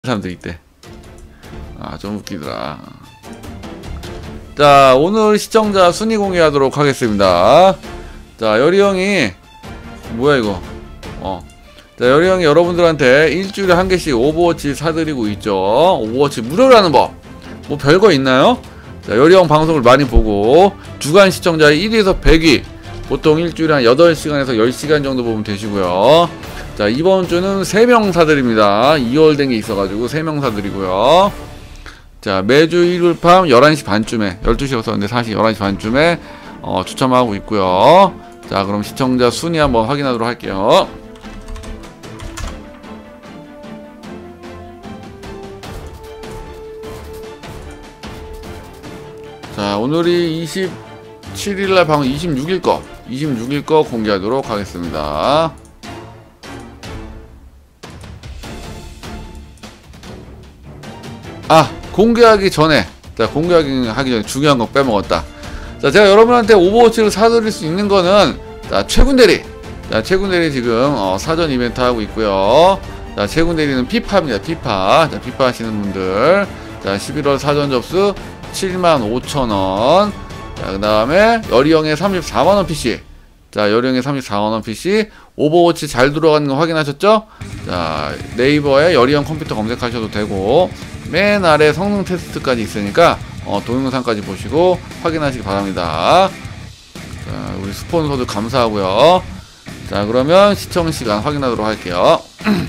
사람들 있대. 아, 좀 웃기더라. 자, 오늘 시청자 순위 공개하도록 하겠습니다. 자, 여리형이 뭐야 이거. 자, 여리형이 여러분들한테 일주일에 한 개씩 오버워치 사드리고 있죠. 오버워치 무료라는 법. 뭐 별거 있나요? 자, 여리형 방송을 많이 보고 주간 시청자 1위에서 100위, 보통 일주일에 한 8시간에서 10시간 정도 보면 되시고요. 자, 이번 주는 3명 사드립니다. 2월 된 게 있어가지고 3명 사드리고요. 자, 매주 일요일 밤 11시 반쯤에, 12시라고 썼는데 사실 11시 반쯤에 추첨하고 있고요. 자, 그럼 시청자 순위 한번 확인하도록 할게요. 자, 오늘이 27일날 방송 26일 거 공개하도록 하겠습니다. 아, 공개하기 전에 중요한 거 빼먹었다. 자, 제가 여러분한테 오버워치를 사드릴 수 있는 거는, 자, 최군대리. 자, 최군대리 지금 사전 이벤트 하고 있고요. 자, 최군대리는 피파입니다. 피파. 자, 피파 하시는 분들, 자, 11월 사전 접수 75,000원. 자, 그 다음에 여리형의 34만원 PC. 자, 여리형의 34만원 PC. 오버워치 잘 들어가는 거 확인하셨죠? 자, 네이버에 여리형 컴퓨터 검색하셔도 되고, 맨 아래 성능 테스트까지 있으니까 동영상까지 보시고 확인하시기 바랍니다. 자, 우리 스폰서도 감사하고요. 자, 그러면 시청시간 확인하도록 할게요.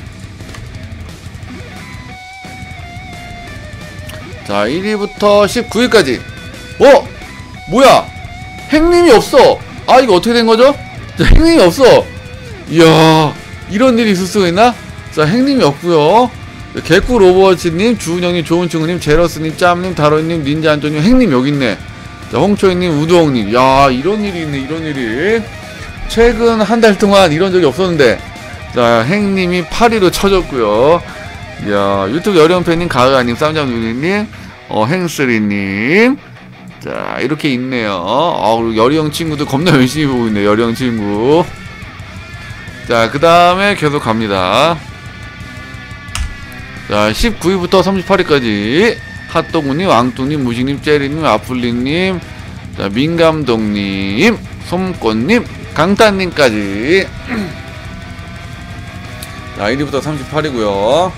자, 1위부터 19위까지. 뭐야, 행님이 없어. 아, 이거 어떻게 된 거죠? 자, 행님이 없어. 이야, 이런 일이 있을 수가 있나? 자, 행님이 없고요. 개꿀 오버워치님, 주은영님, 좋은친구님, 제러스님, 짬님, 다로님, 닌자안토님, 행님 여기 있네. 자, 홍초이님, 우두홍님. 야, 이런 일이 있네, 이런 일이. 최근 한 달 동안 이런 적이 없었는데, 자, 행님이 8위로 쳐졌고요. 야, 유튜브 여리형팬님, 가을아님, 쌈장누리님, 행쓰리님. 자, 이렇게 있네요. 그리고 여리형 친구들 겁나 열심히 보고 있네, 여리형 친구. 자, 그 다음에 계속 갑니다. 자, 19위부터 38위까지 핫도그님, 왕뚱님, 무식님, 째리님, 아플리님, 자, 민감동님, 솜꽃님, 강탄님까지. 자, 1위부터 38위고요.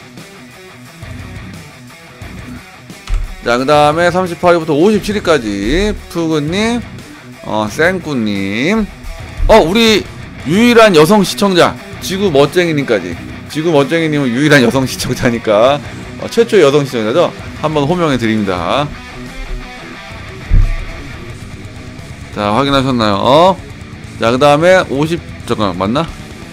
자, 그 다음에 38위부터 57위까지 푸그님, 쌩꾸님, 우리 유일한 여성 시청자 지구 멋쟁이님까지. 지구 멋쟁이님은 유일한 여성 시청자니까 최초의 여성 시청자죠. 한번 호명해 드립니다. 자, 확인하셨나요? 자, 그 다음에 잠깐만, 맞나?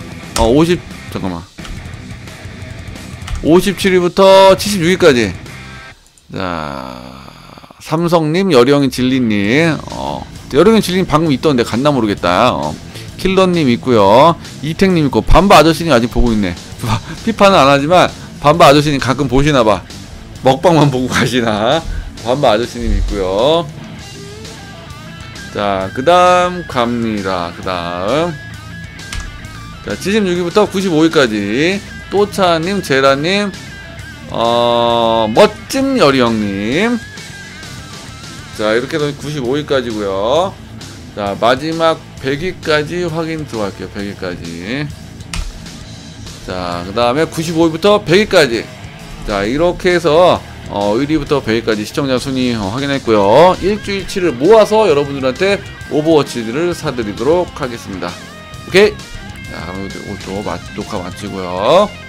57위부터 76위까지. 자, 삼성님, 여리형이 진리님, 여리형이 진리님 방금 있던데 갔나 모르겠다. 킬러님 있고요. 이택님 있고, 밤바 아저씨님 아직 보고 있네. 피파는 안 하지만 밤바 아저씨님 가끔 보시나봐. 먹방만 보고 가시나. 밤바 아저씨님 있고요. 자, 그 다음 갑니다. 그 다음, 자, 76위부터 95위까지 또차님, 제라님, 멋진 여리형님. 자, 이렇게 해서 95위까지고요. 자, 마지막 100위까지 확인 들어갈게요. 100위까지. 자, 그 다음에 95위부터 100위까지. 자, 이렇게 해서 1위부터 100위까지 시청자 순위 확인했고요. 일주일치를 모아서 여러분들한테 오버워치들을 사드리도록 하겠습니다. 오케이. 자, 그럼 이것도 녹화 마치고요.